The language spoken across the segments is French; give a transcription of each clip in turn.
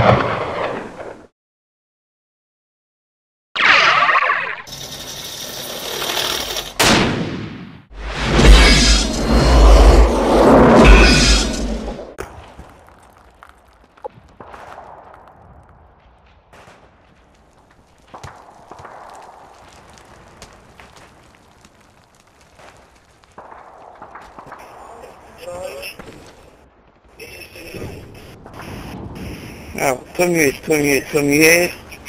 Alors, premier.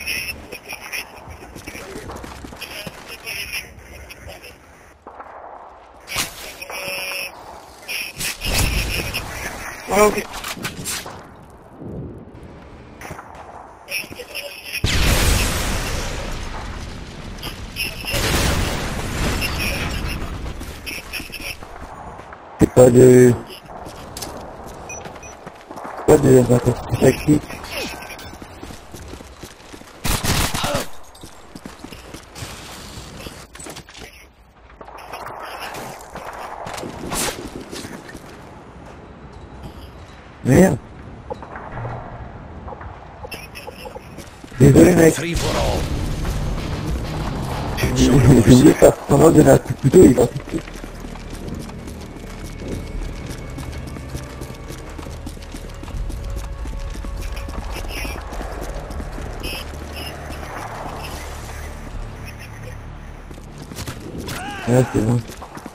Ah, ok. C'est pas de tactique. Merde. Désolé mec. J'ai oublié de faire pendant de la couteau, il est parti. Ah c'est bon.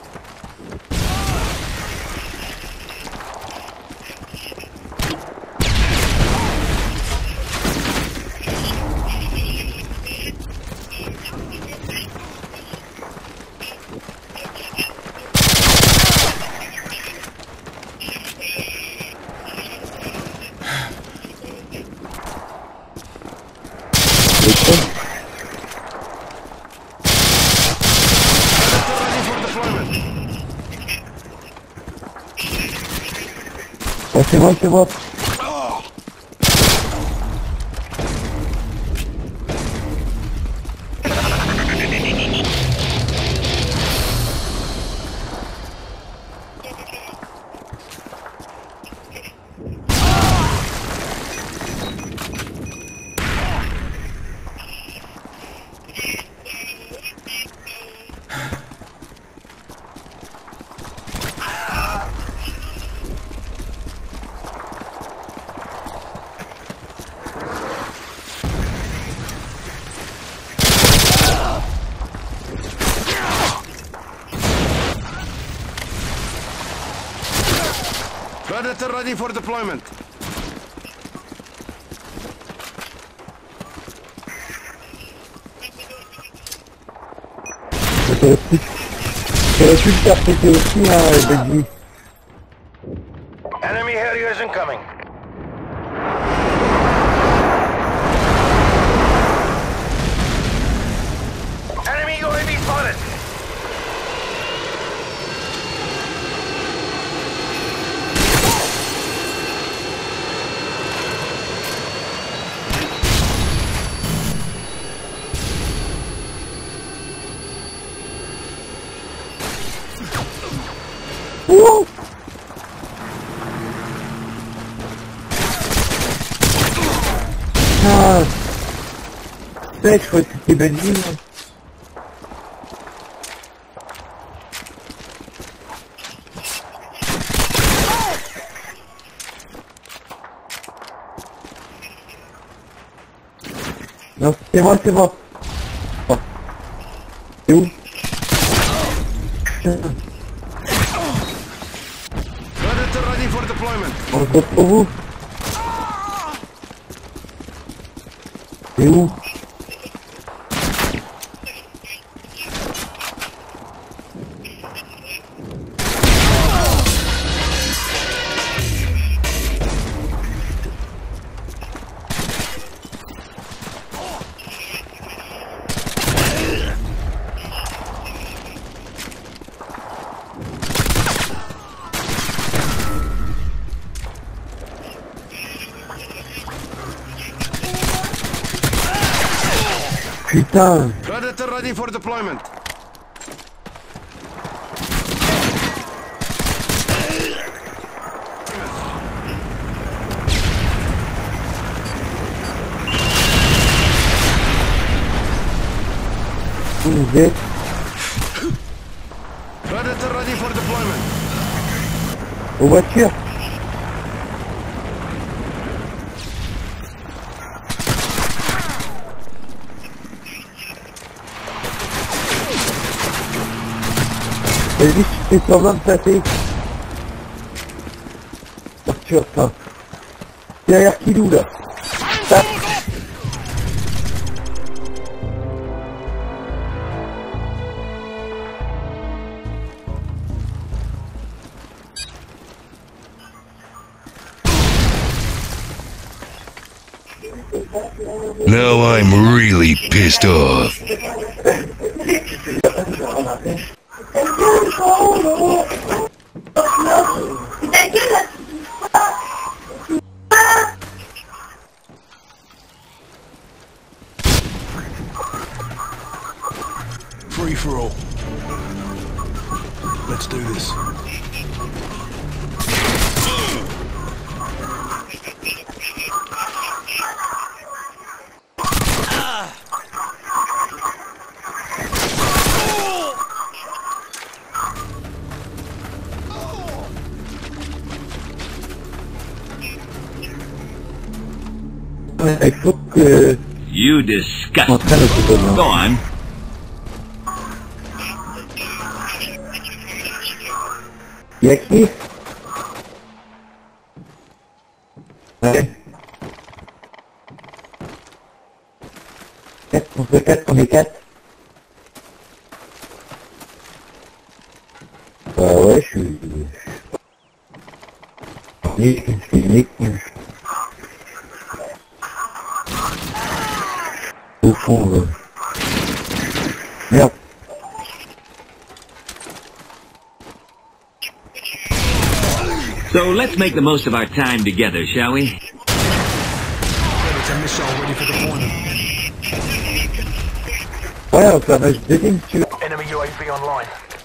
Ah, c'est moi. Predator ready for deployment. J'aurais pu le faire péter aussi, hein, Benji. Enemy Harriers incoming. Enemy UAV spotted. Wouh! Ah! Mec, je croyais que c'était Benji. Non, c'est moi. Oh. C'est où? Putain. Predator ready for deployment. On se retrouve pour vous. C'est où? Putain! Predator ready for deployment. Vous êtes Predator ready for deployment. aux voitures. Vas-y, tu fais semblant de passer. Voiture, ça. Derrière Kilou, là. Tape. Now I'm really pissed off. Free for all. Let's do this. Il faut que... You disgust. Entraîne le tout Go on. Y'a qui? Ouais. 4 contre 4, on est 4. Bah ouais, je suis... Au fond, merde. So let's make the most of our time together, shall we? Predator missile ready for deployment. Ouais, on fait un match de game, tu veux. Enemy UAV online.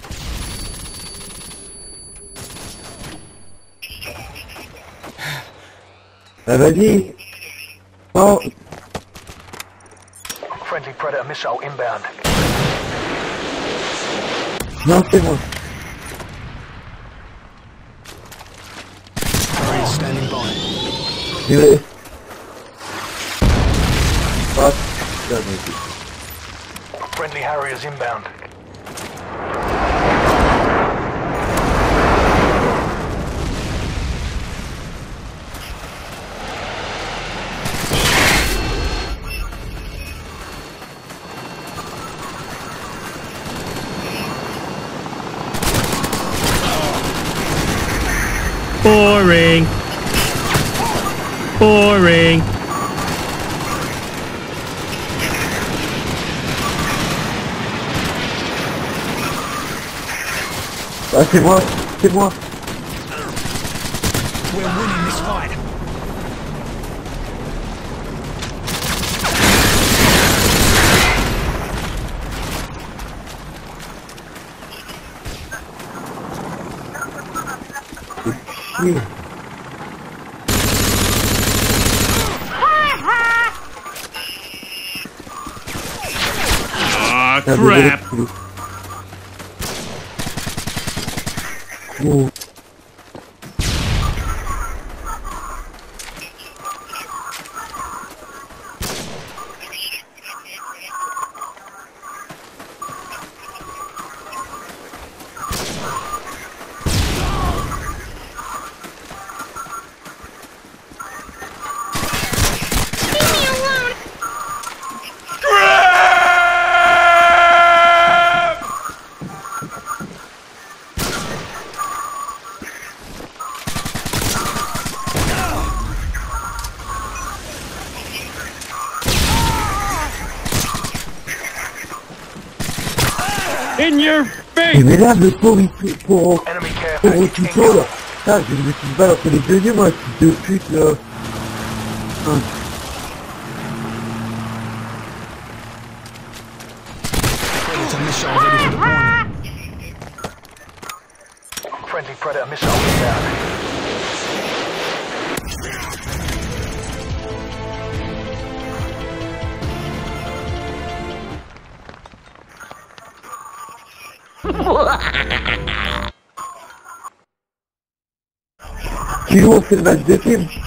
Ah, vas-y. Oh, Friendly Predator missile inbound. non, c'est bon. Harrier standing by. Je vais... Ah, putain, mais... Friendly Harriers inbound. Boring. Boring. Ah, c'est moi, c'est moi. We're winning this fight. Chier. Ah, Ah, désolé, crap. Kilou. Oh. In your Mais face. merde, le pauvre, il pour Enemy care au package tuto, là. Putain, j'ai une petite balle entre les deux yeux, moi, fils de pute, là. Hein. Predator missile ready for deployment. Friendly Predator missile inbound. Kilo, on fait le match de film.